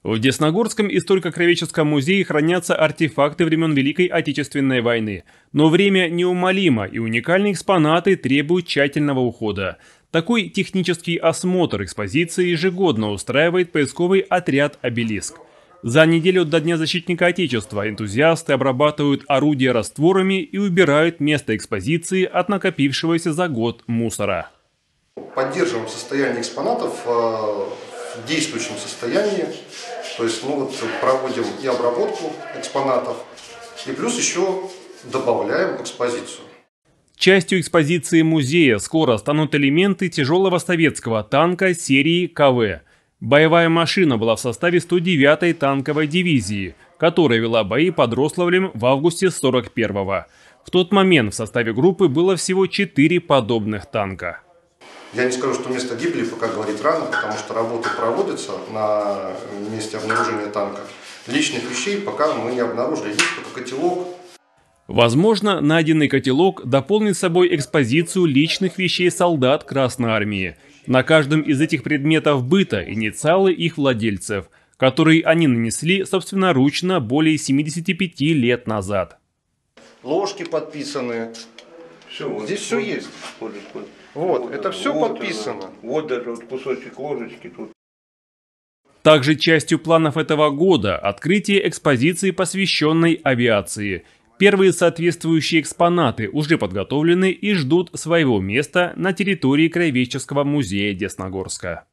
В Десногорском историко-краеведческом музее хранятся артефакты времен Великой Отечественной войны. Но время неумолимо, и уникальные экспонаты требуют тщательного ухода. Такой технический осмотр экспозиции ежегодно устраивает поисковый отряд «Обелиск». За неделю до Дня защитника Отечества энтузиасты обрабатывают орудия растворами и убирают место экспозиции от накопившегося за год мусора. Поддерживаем состояние экспонатов в действующем состоянии. То есть проводим и обработку экспонатов, и плюс еще добавляем экспозицию. Частью экспозиции музея скоро станут элементы тяжелого советского танка серии КВ. Боевая машина была в составе 109-й танковой дивизии, которая вела бои под Рославлем в августе 41-го. В тот момент в составе группы было всего 4 подобных танка. Я не скажу, что место гибели пока говорить рано, потому что работы проводятся на месте обнаружения танка. Личных вещей пока мы не обнаружили, есть только котелок. Возможно, найденный котелок дополнит собой экспозицию личных вещей солдат Красной Армии. На каждом из этих предметов быта инициалы их владельцев, которые они нанесли собственноручно более 75 лет назад. Ложки подписаны. Здесь все есть. Вот, это все подписано. Вот даже кусочек ложечки тут. Также частью планов этого года открытие экспозиции, посвященной авиации. Первые соответствующие экспонаты уже подготовлены и ждут своего места на территории Краеведческого музея Десногорска.